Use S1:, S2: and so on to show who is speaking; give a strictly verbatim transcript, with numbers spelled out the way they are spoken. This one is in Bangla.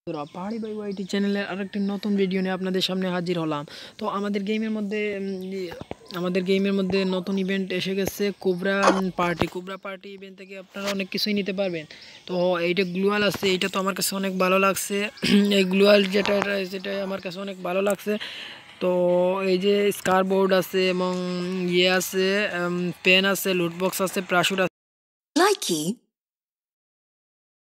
S1: বন্ধুরা, পাহাড়ি বাই ওয়াইটি চ্যানেলের আরেকটি নতুন ভিডিও নিয়ে আপনাদের সামনে হাজির হলাম। তো আমাদের গেমের মধ্যে আমাদের গেমের মধ্যে নতুন ইভেন্ট এসে গেছে, cobra party. Cobra party event থেকে আপনারা অনেক কিছুই নিতে পারবেন। তো এইটা গ্লুয়াল আছে, এইটা তো আমার কাছে অনেক ভালো লাগছে। এই গ্লুয়াল যেটা যেটা আমার কাছে অনেক ভালো লাগছে। তো এই যে স্কার বোর্ড আছে এবং ইয়ে আছে, পেন আছে, লুটবক্স আছে, প্রাশুট আছে।
S2: Likey